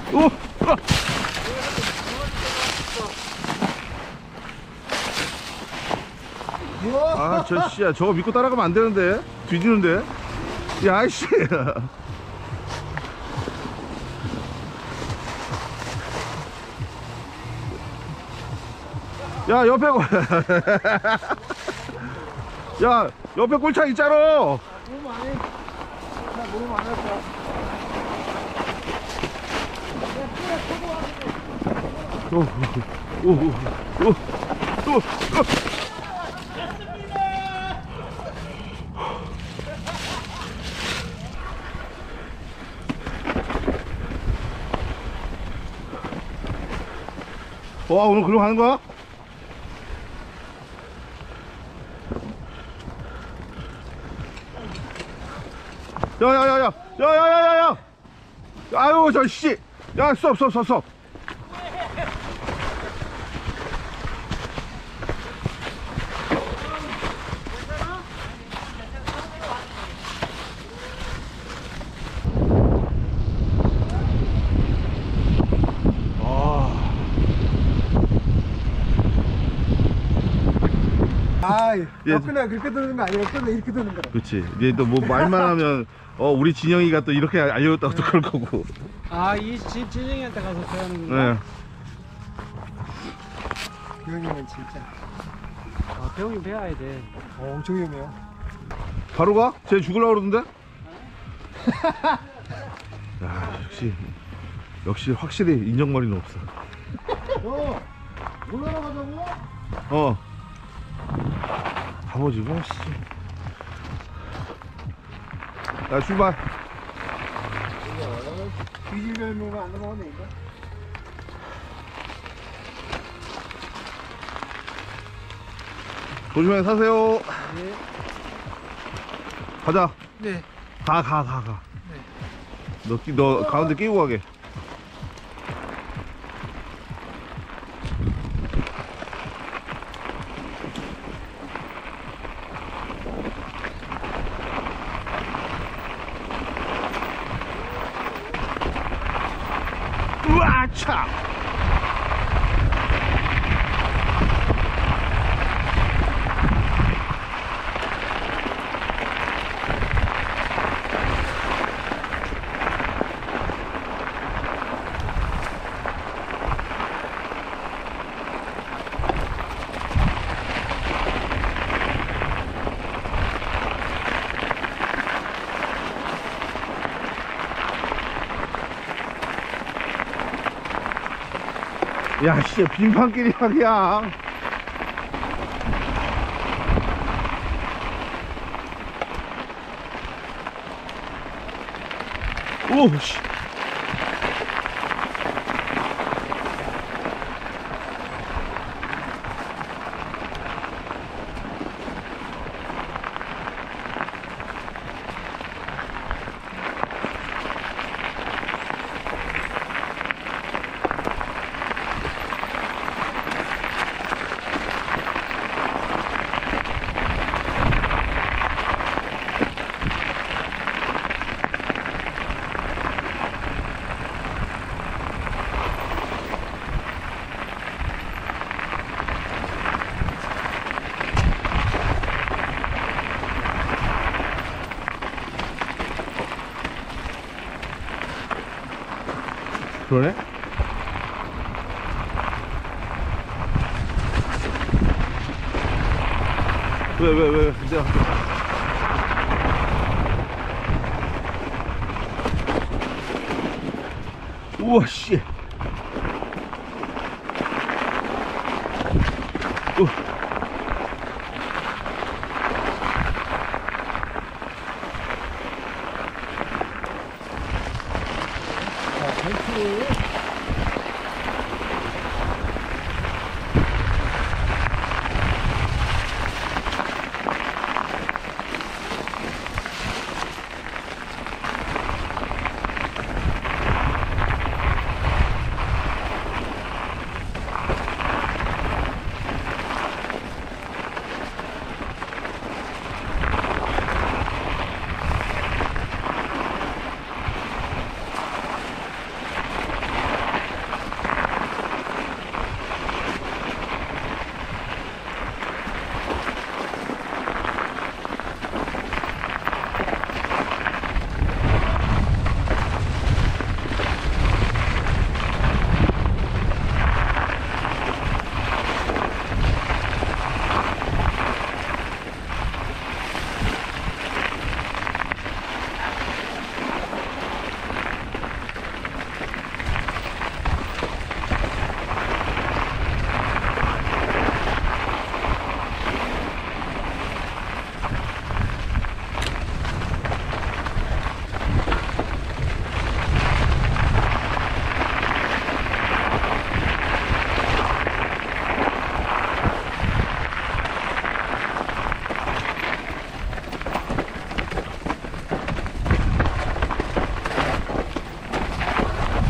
오! 아, 저 씨야, 저거 믿고 따라가면 안 되는데. 뒤지는데. 야, 아이씨. 야, 옆에 야, 옆에 꼴창 있잖아. 너무 많이. 나 너무 많았어. 와, 오늘 그러고 가는 거야? 야야야야 아유 저 씨 야 스톱 아, 예. 옆구나 그렇게 드는 거 아니야? 옆구나 이렇게 드는 거야. 그렇지. 얘 또 뭐 말만 하면 우리 진영이가 또 이렇게 알려줬다고 또 그럴 거고. 아, 이 진영이한테 가서 배우는 거야? 네. 병이면 진짜 아, 배우긴 배워야 돼. 엄청 위험해요. 바로 가? 쟤 죽으려고 그러던데? 야 역시 확실히 인정머리는 없어. 놀러 가자고? 가보지 뭐 씨. 야 출발. 뒤질별명은 안 넘어가네 이거. 조심히 사세요. 네. 가자. 네. 가. 너 가운데 끼고 가게. 우와차. 야, 씨, 빙판길이 말이야. 오, 씨. 그러네? 왜 이제 우와 씨.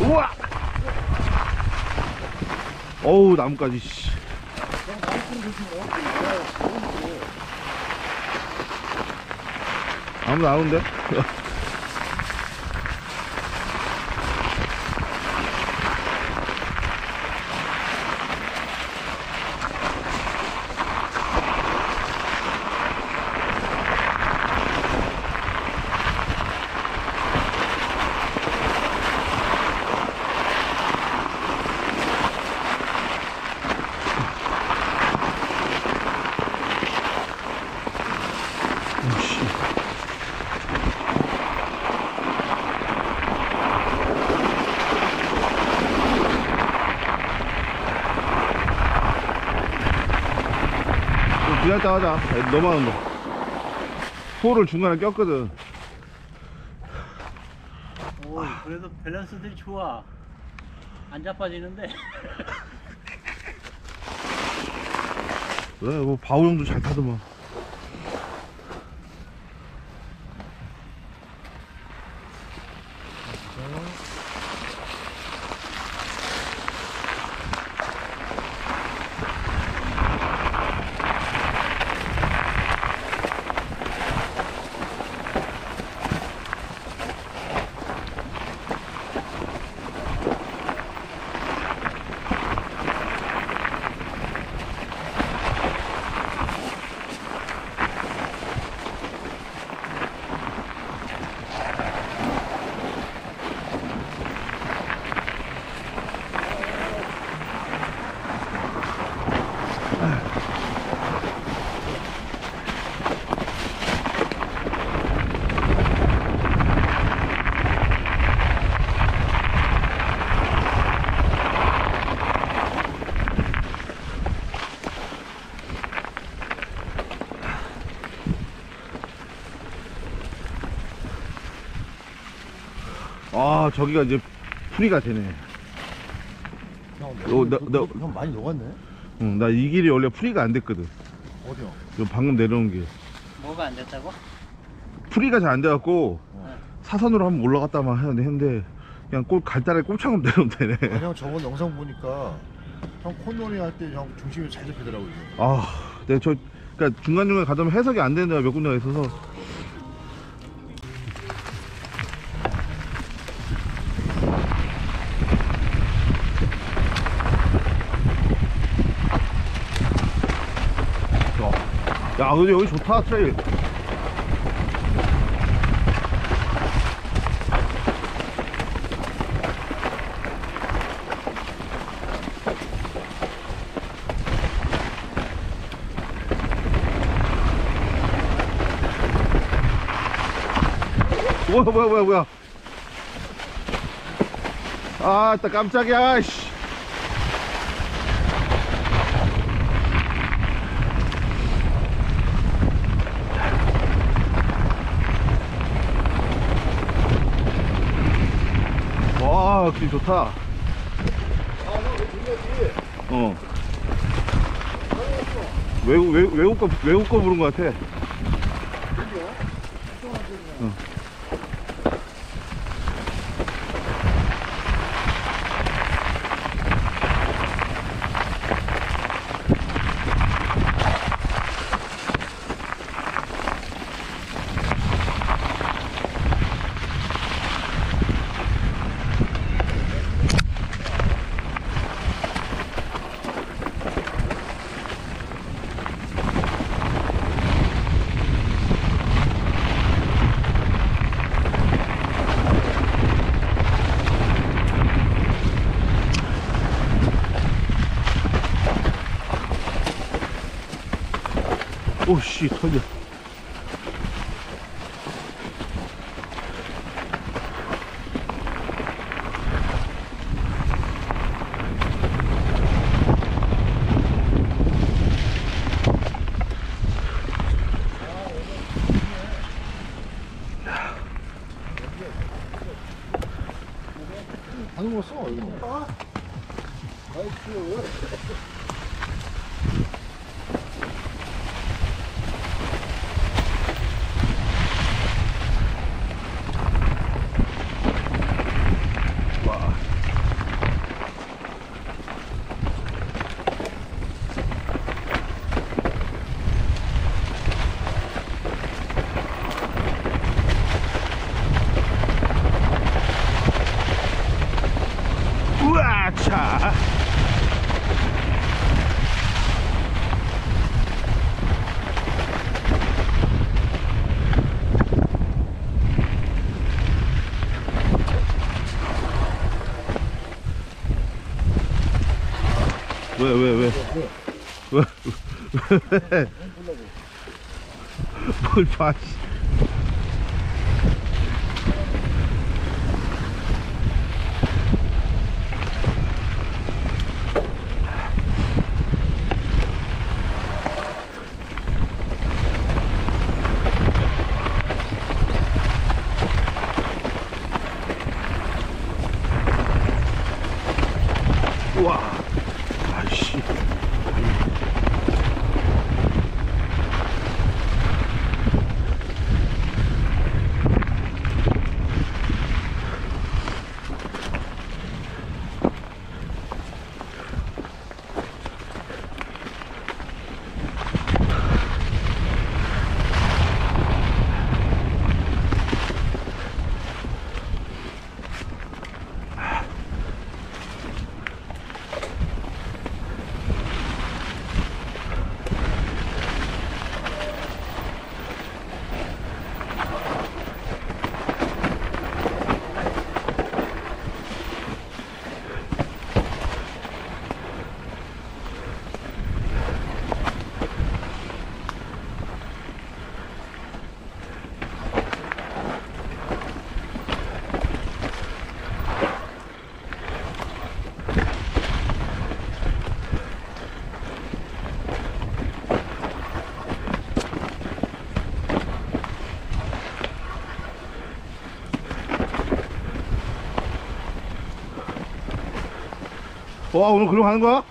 우와! 어우, 나무까지, 씨. 아무도 안 오는데? 기다렸다 하자. 애들 너무 많은 거. 포를 중간에 꼈거든. 오, 그래도 밸런스들이 좋아. 안 자빠지는데. 그래, 뭐 바우 형도 잘 타더만. 아, 저기가 이제 풀이가 되네. 형 많이 녹았네? 응, 나 이 길이 원래 풀이가 안 됐거든. 어디요? 요 방금 내려온 게. 뭐가 안 됐다고? 풀이가 잘 안 돼갖고, 사선으로 한번 올라갔다만 했는데, 그냥 갈다리에 꼼창하면 내려오면 되네. 아니 형 저번 영상 보니까 형 콧놀이 할 때 형 중심이 잘 잡히더라고요. 아, 그러니까 중간중간에 가다보면 해석이 안 되는 데가 몇 군데가 있어서. 야, 근데 여기 좋다, 트레일. 뭐야. 아, 딱 깜짝이야, 씨. 와, 길 좋다. 어. 외국 거 부른 것 같아. 오씨, 터져. 방금 왔어 이거. 왜? 뭘 봐, 씨. 우와, 아이씨. 와, 오늘 글로 가는 거야?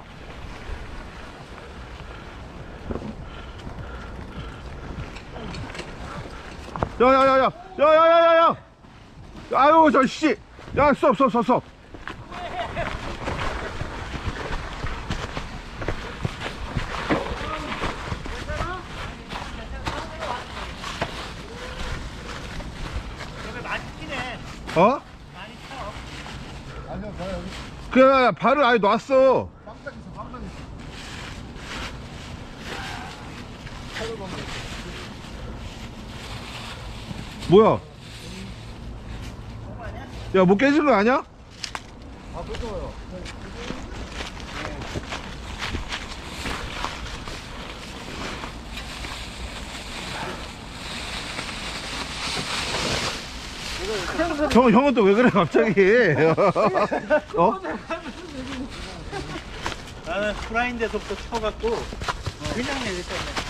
야야야야 아유 저 씨, 야 stop 어? 아니요, 나 여기 그래 발을 아예 놨어. 빵딱 있어. 뭐야? 야, 뭐 깨진 거 아니야? 아, 무서워요. 형은 또 왜 그래 갑자기? 어? 나는 프라인데서부터 쳐갖고 그냥 내렸었네.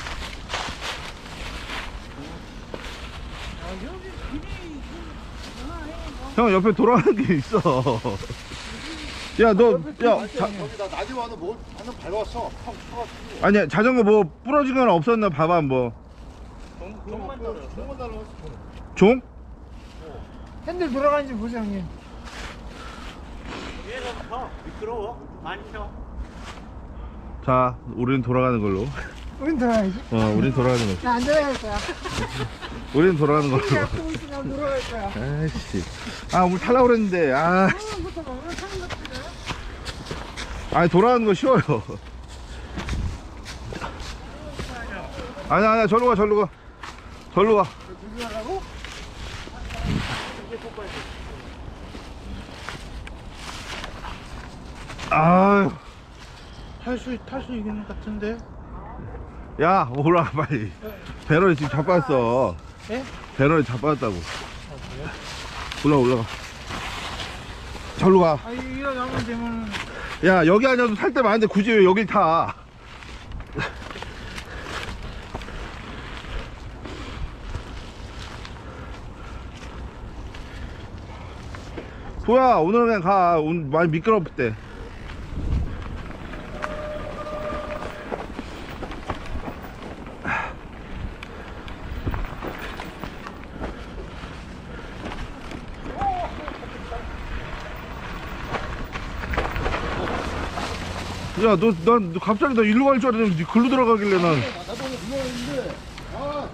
형 옆에 돌아가는 게 있어. 야, 거기 나 낮에 와도 뭐 방금 밟았어. 형 쳐가지고. 아니야, 자전거 뭐 부러진 건 없었나 봐봐 한번. 종만 떨어졌어. 종만 달라고 했어. 종? 핸들 돌아가는지 보세요, 형님. 위에서부터 미끄러워. 많이 쳐. 자, 우리는 돌아가는 걸로. 우린 돌아가야지. 우린 돌아가는 걸로. 나 안 돌아갈 거야. 우린 돌아가는 걸로. 야, 보고 있어, 나 돌아갈 거야. 아이씨. 아, 우리 타려고 그랬는데. 아, 부터 막 오늘 타는 것 같은데. 아니 돌아가는 거 쉬워요. 아니야, 절로 가. 절로 가. 아유, 탈 수 있는 것 같은데. 야, 올라가 빨리. 배럴이 지금 자빠졌어. 예? 배럴이 자빠졌다고. 올라가. 절로 가. 아, 일어나면 되면. 야, 여기 아니어도 탈 때 많은데 굳이 왜 여길 타? 뭐야, 오늘은 그냥 가. 오늘 많이 미끄럽대. 야, 너 갑자기 나 일로 갈 줄 알았는데 글로 들어가길래 난. 나도 오늘 누워있는데. 아.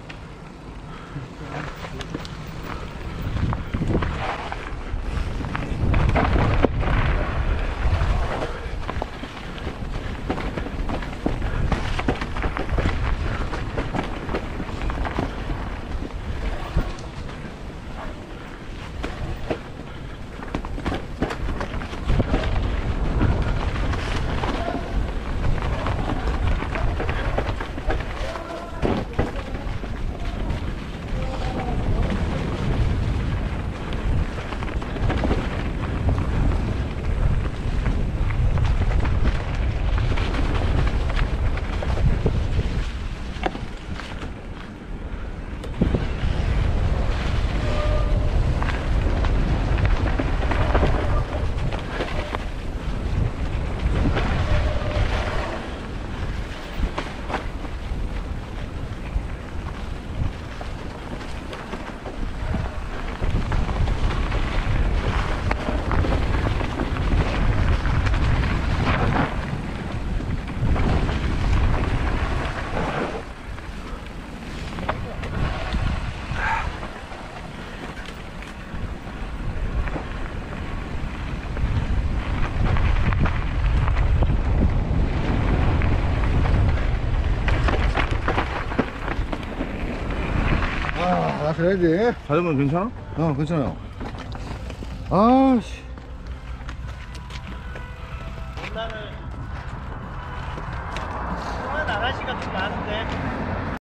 아, 나서야지. 자전거는 괜찮아? 괜찮아요. 아, 씨.